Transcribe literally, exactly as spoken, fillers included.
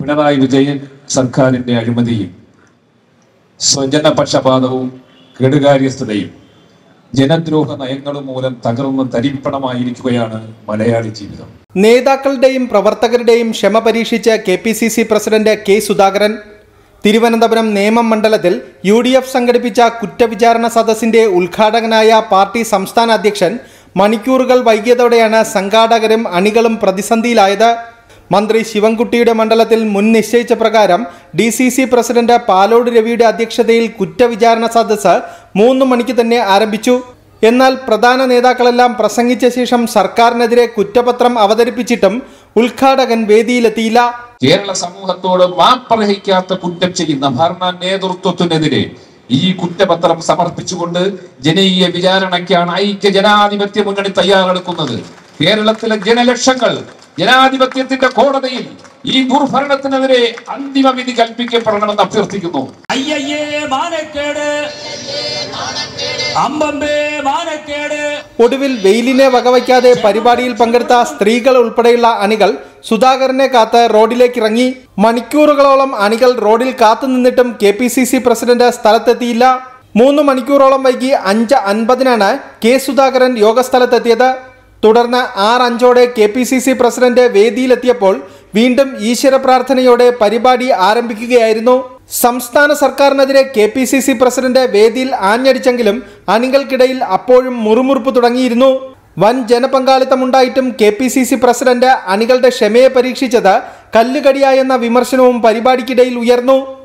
പിണറായി വിജയൻ സർക്കാരിന്റെ അഴിമതിയും സ്വജനപക്ഷപാതവും കെടുകാര്യസ്ഥതയും ജനദ്രോഹ നയങ്ങളും മൂലം തകർന്ന് തരിപ്പണമായിരിക്കുകയാണ് മലയാളി ജീവിതം. നേതാക്കളുടെയും പ്രവർത്തകരുടെയും ക്ഷമ പരീക്ഷിച്ച K P C C president K Sudhakaran Thiruvananthapuram Nemam മണ്ഡലത്തിൽ യു ഡി എഫ് സംഘടിപ്പിച്ച കുറ്റവിചാരണ സദസ്സിന്റെ ഉദ്ഘാടകനായ പാർട്ടി സംസ്ഥാന അധ്യക്ഷൻ മണിക്കൂറുകൾ വൈകിയതോടെയാണ് സംഘാടകരും അണികളും പ്രതിസന്ധിയിലായത്. മന്ത്രി ശിവൻകുട്ടിയുടെ മണ്ഡലത്തിൽ മുൻ നിശ്ചയിച്ച പ്രകാരം D C C president Palode രവിയുടെ അധ്യക്ഷതയിൽ കുറ്റവിചാരണ സദസ്സ് മൂന്ന് മണിക്ക് തന്നെ ആരംഭിച്ചു. എന്നാൽ പ്രധാന നേതാക്കളെല്ലാം പ്രസംഗിച്ച ശേഷം സർക്കാരിനെതിരെ കുറ്റപത്രം അവതരിപ്പിച്ചിട്ടും ഉദ്ഘാടകൻ വേദിയിലെത്തിയില്ല. കേരള സമൂഹത്തോട് മാപ്പർഹിക്കാത്ത കുറ്റം ചെയ്യുന്ന ഭരണ നേതൃത്വത്തിനെതിരെ ഈ കുറ്റപത്രം സമർപ്പിച്ചുകൊണ്ട് ജനകീയ വിചാരണയ്ക്കാണ് ഐക്യ ജനാധിപത്യ മുന്നണി തയ്യാറെടുക്കുന്നത്. കേരളത്തിലെ ജനലക്ഷങ്ങൾ ജനാധിപത്യത്തിന്റെ കോടതിയിൽ ഈ ദുർഭരണത്തിനെതിരെ അന്തിമ വിധി കൽപ്പിക്കപ്പെടണമെന്ന് അഭ്യർത്ഥിക്കുന്നു. ഒടുവിൽ വെയിലിനെ വകവയ്ക്കാതെ പരിപാടിയിൽ പങ്കെടുത്ത സ്ത്രീകൾ ഉൾപ്പെടെയുള്ള അണികൾ സുധാകരനെ കാത്ത് റോഡിലേക്ക് ഇറങ്ങി. മണിക്കൂറുകളോളം അണികൾ റോഡിൽ കാത്തു നിന്നിട്ടും K P C C president സ്ഥലത്തെത്തിയില്ല. മൂന്ന് മണിക്കൂറോളം വൈകി അഞ്ച് അൻപതിനാണ് കെ സുധാകരൻ യോഗസ്ഥലത്തെത്തിയത്. തുടർന്ന് ആറ് അഞ്ചോടെ K P C C president വേദിയിലെത്തിയപ്പോൾ വീണ്ടും ഈശ്വര പ്രാർത്ഥനയോടെ പരിപാടി ആരംഭിക്കുകയായിരുന്നു. സംസ്ഥാന സർക്കാരിനെതിരെ K P C C president വേദിയിൽ ആഞ്ഞടിച്ചെങ്കിലും അണികൾക്കിടയിൽ അപ്പോഴും മുറുമുറുപ്പ് തുടങ്ങിയിരുന്നു. വൻ ജനപങ്കാളിത്തമുണ്ടായിട്ടും K P C C president അണികളുടെ ക്ഷമയെ പരീക്ഷിച്ചത് കല്ലുകടിയായെന്ന വിമർശനവും പരിപാടിക്കിടയിൽ ഉയർന്നു.